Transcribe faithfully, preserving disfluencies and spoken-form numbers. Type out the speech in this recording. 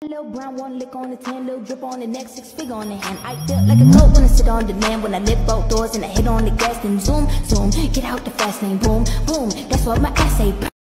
Little brown one lick on the tan, little drip on the neck, six figure on the hand. I feel like a goat when I sit on demand. When I lift both doors and I hit on the gas, then zoom, zoom, get out the fast lane, boom, boom. That's what my ass say.